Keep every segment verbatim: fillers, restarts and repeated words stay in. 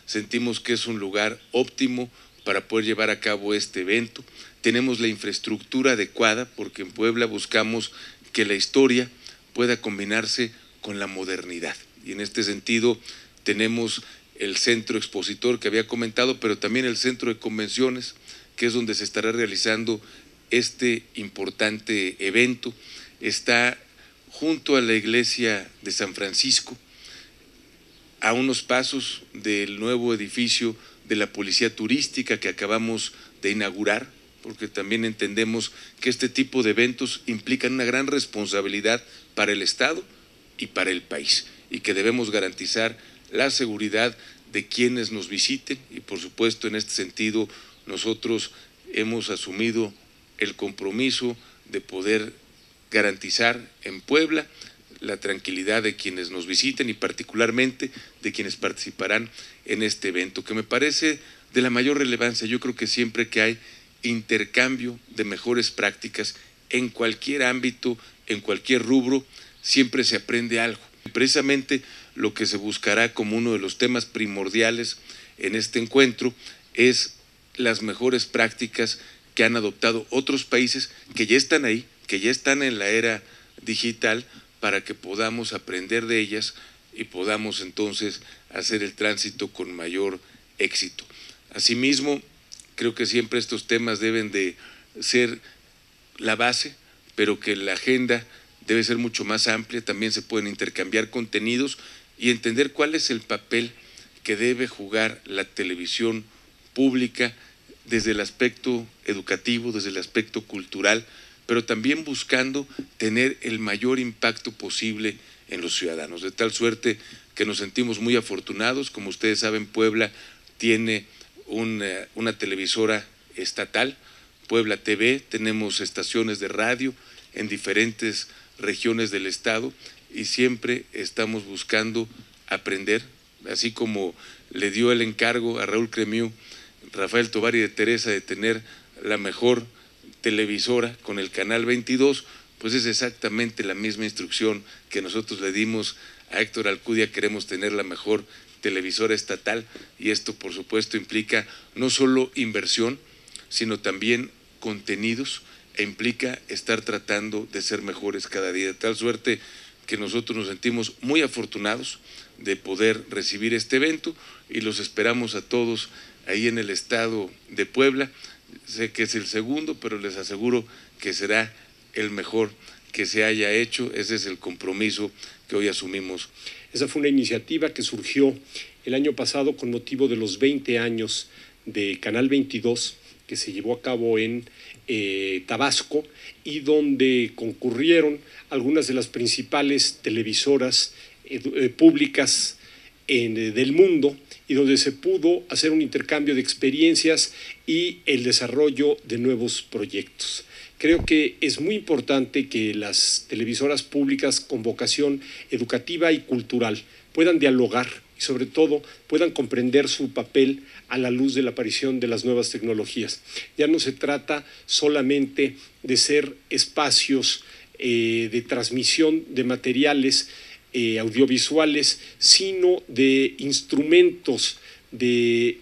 sentimos que es un lugar óptimo para poder llevar a cabo este evento. Tenemos la infraestructura adecuada porque en Puebla buscamos que la historia pueda combinarse con la modernidad. Y en este sentido tenemos el centro expositor que había comentado, pero también el centro de convenciones, que es donde se estará realizando este importante evento. Está junto a la iglesia de San Francisco, a unos pasos del nuevo edificio de la Policía Turística que acabamos de inaugurar, porque también entendemos que este tipo de eventos implican una gran responsabilidad para el Estado y para el país, y que debemos garantizar la seguridad de quienes nos visiten, y por supuesto en este sentido nosotros hemos asumido el compromiso de poder garantizar en Puebla la tranquilidad de quienes nos visiten y particularmente de quienes participarán en este evento, que me parece de la mayor relevancia. Yo creo que siempre que hay intercambio de mejores prácticas en cualquier ámbito, en cualquier rubro, siempre se aprende algo. Precisamente lo que se buscará como uno de los temas primordiales en este encuentro es las mejores prácticas que han adoptado otros países que ya están ahí, que ya están en la era digital, para que podamos aprender de ellas y podamos entonces hacer el tránsito con mayor éxito. Asimismo, creo que siempre estos temas deben de ser la base, pero que la agenda debe ser mucho más amplia, también se pueden intercambiar contenidos y entender cuál es el papel que debe jugar la televisión pública desde el aspecto educativo, desde el aspecto cultural, pero también buscando tener el mayor impacto posible en los ciudadanos, de tal suerte que nos sentimos muy afortunados. Como ustedes saben, Puebla tiene una, una televisora estatal, Puebla T V, tenemos estaciones de radio en diferentes regiones del estado y siempre estamos buscando aprender, así como le dio el encargo a Raúl Cremiu, Rafael Tovar y de Teresa de tener la mejor televisora con el canal veintidós, pues es exactamente la misma instrucción que nosotros le dimos a Héctor Alcudia. Queremos tener la mejor televisora estatal y esto por supuesto implica no solo inversión, sino también contenidos e implica estar tratando de ser mejores cada día, de tal suerte que nosotros nos sentimos muy afortunados de poder recibir este evento y los esperamos a todos ahí en el estado de Puebla. Sé que es el segundo, pero les aseguro que será el mejor que se haya hecho. Ese es el compromiso que hoy asumimos. Esa fue una iniciativa que surgió el año pasado con motivo de los veinte años de Canal veintidós, que se llevó a cabo en eh, Tabasco y donde concurrieron algunas de las principales televisoras eh, públicas en, eh, del mundo, y donde se pudo hacer un intercambio de experiencias y el desarrollo de nuevos proyectos. Creo que es muy importante que las televisoras públicas con vocación educativa y cultural puedan dialogar y sobre todo puedan comprender su papel a la luz de la aparición de las nuevas tecnologías. Ya no se trata solamente de ser espacios eh, de transmisión de materiales Eh, audiovisuales, sino de instrumentos de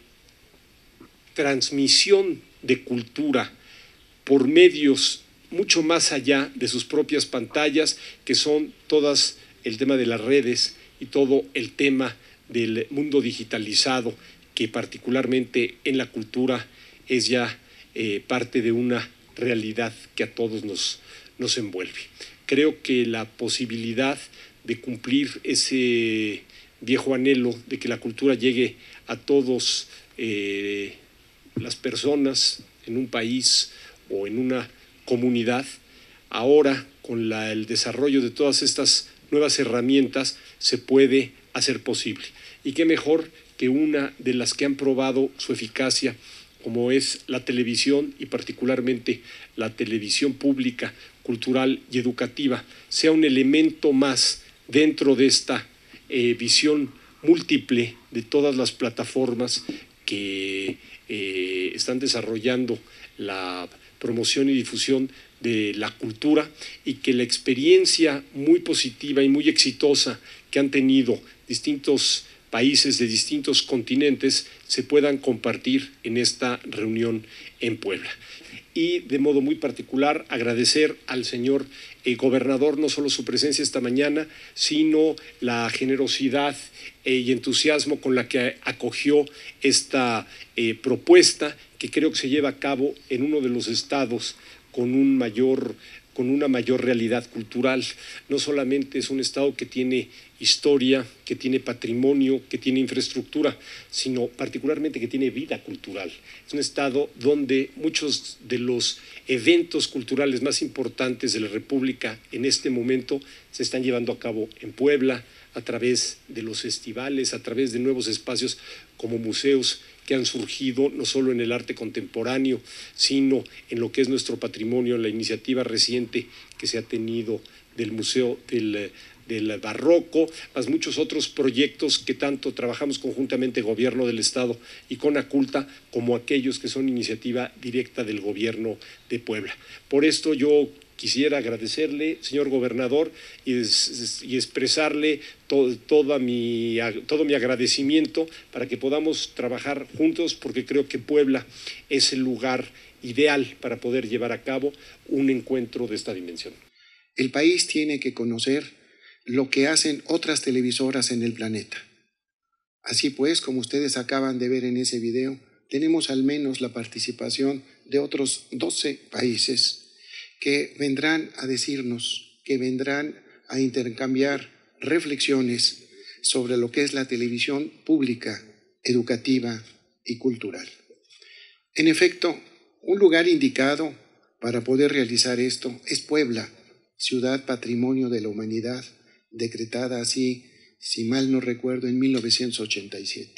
transmisión de cultura por medios mucho más allá de sus propias pantallas, que son todas el tema de las redes y todo el tema del mundo digitalizado, que particularmente en la cultura es ya eh, parte de una realidad que a todos nos, nos envuelve. Creo que la posibilidad de cumplir ese viejo anhelo de que la cultura llegue a todos eh, las personas en un país o en una comunidad, ahora con la, el desarrollo de todas estas nuevas herramientas se puede hacer posible. Y qué mejor que una de las que han probado su eficacia, como es la televisión y particularmente la televisión pública, cultural y educativa, sea un elemento más dentro de esta eh, visión múltiple de todas las plataformas que eh, están desarrollando la promoción y difusión de la cultura, y que la experiencia muy positiva y muy exitosa que han tenido distintos países de distintos continentes se puedan compartir en esta reunión en Puebla. Y de modo muy particular agradecer al señor eh, gobernador no solo su presencia esta mañana, sino la generosidad eh, y entusiasmo con la que acogió esta eh, propuesta, que creo que se lleva a cabo en uno de los estados con un mayor con una mayor realidad cultural. No solamente es un estado que tiene historia, que tiene patrimonio, que tiene infraestructura, sino particularmente que tiene vida cultural. Es un estado donde muchos de los eventos culturales más importantes de la República en este momento se están llevando a cabo en Puebla, a través de los festivales, a través de nuevos espacios como museos que han surgido no solo en el arte contemporáneo, sino en lo que es nuestro patrimonio, la iniciativa reciente que se ha tenido del Museo del, del Barroco, más muchos otros proyectos que tanto trabajamos conjuntamente Gobierno del Estado y Conaculta, como aquellos que son iniciativa directa del Gobierno de Puebla. Por esto yo quisiera agradecerle, señor gobernador, y, des, y expresarle to, toda mi, todo mi agradecimiento para que podamos trabajar juntos, porque creo que Puebla es el lugar ideal para poder llevar a cabo un encuentro de esta dimensión. El país tiene que conocer lo que hacen otras televisoras en el planeta. Así pues, como ustedes acaban de ver en ese video, tenemos al menos la participación de otros doce países que vendrán a decirnos, que vendrán a intercambiar reflexiones sobre lo que es la televisión pública, educativa y cultural. En efecto, un lugar indicado para poder realizar esto es Puebla, ciudad patrimonio de la humanidad, decretada así, si mal no recuerdo, en mil novecientos ochenta y siete.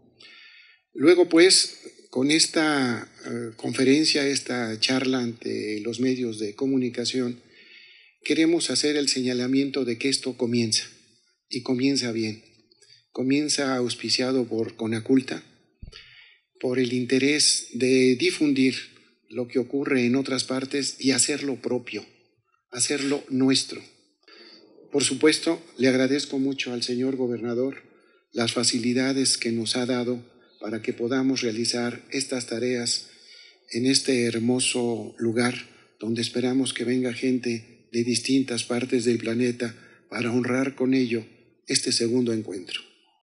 Luego, pues, con esta uh, conferencia, esta charla ante los medios de comunicación, queremos hacer el señalamiento de que esto comienza, y comienza bien. Comienza auspiciado por Conaculta, por el interés de difundir lo que ocurre en otras partes y hacerlo propio, hacerlo nuestro. Por supuesto, le agradezco mucho al señor gobernador las facilidades que nos ha dado para que podamos realizar estas tareas en este hermoso lugar donde esperamos que venga gente de distintas partes del planeta para honrar con ello este segundo encuentro.